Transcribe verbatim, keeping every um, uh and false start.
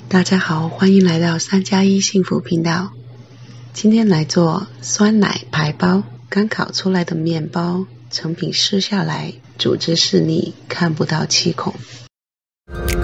大家好，欢迎来到三加一幸福频道。今天来做酸奶排包。刚烤出来的面包，成品撕下来，组织细腻，看不到气孔。